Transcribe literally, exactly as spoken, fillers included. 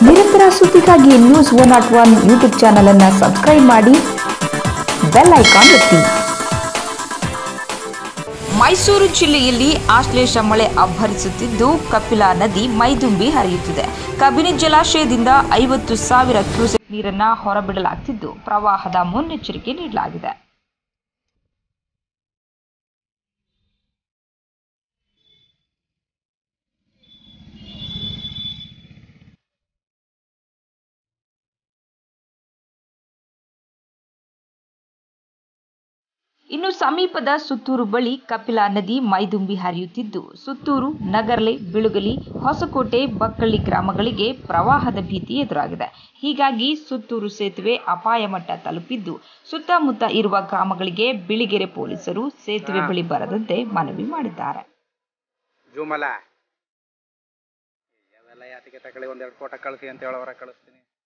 ನಿರಂತರ ಸುದ್ದಿಗಾಗಿ news one not one YouTube channel ಅನ್ನು ಸಬ್ಸ್ಕ್ರೈಬ್ ಮಾಡಿ, ಬೆಲ್ ಐಕಾನ್ ಒತ್ತಿ. ಮೈಸೂರು ಜಿಲ್ಲೆಯಲ್ಲಿ ಆಶ್ಲೇಷ ಮಳೆ ಅಬ್ಬರಿಸುತ್ತಿದ್ದು ಕಪಿಲಾ ನದಿ ಮೈದುಂಬಿ ಹರಿಯುತ್ತಿದೆ. ಕಬಿನಿ ಜಲಾಶಯದಿಂದ ಐವತ್ತು ಸಾವಿರ ಕ್ಯೂಸೆಕ್ ನೀರನ್ನು ಹೊರಬಿಡಲಾಗುತ್ತಿದ್ದು ಪ್ರವಾಹದ ಮುನ್ನೆಚ್ಚರಿಕೆ ನೀಡಲಾಗಿದೆ. ಇನ್ನು ಸಮೀಪದ ಸುತ್ತೂರು ಬಳಿ ಕಪಿಲಾ ನದಿ ಮೈದುಂಬಿ ಹರಿಯುತ್ತಿದ್ದು ಸುತ್ತೂರು, ನಗರ್ಲೆ, ಬಿಳುಗಲಿ, ಹೊಸಕೋಟೆ, ಬಕ್ಕಳ್ಳಿ ಗ್ರಾಮಗಳಿಗೆ ಪ್ರವಾಹದ ಭೀತಿ ಎದುರಾಗಿದೆ. ಹೀಗಾಗಿ ಸುತ್ತೂರು ಸೇತುವೆ ಅಪಾಯ ಮಟ್ಟ ತಲುಪಿದ್ದು ಸುತ್ತಮುತ್ತ ಇರುವ ಗ್ರಾಮಗಳಿಗೆ ಬಿಳಿಗೆರೆ ಪೊಲೀಸರು ಸೇತುವೆ ಬಳಿ ಬರದಂತೆ ಮನವಿ ಮಾಡಿದ್ದಾರೆ. ಜೂಮಲ ಯಾತಿಗೆ ತಗೊಳ್ಳಿ ಒಂದೆರಡು ಫೋಟೋ ಕಳಿಸಿ ಅಂತ ಹೇಳೋರ ಕಳಿಸ್ತೀನಿ.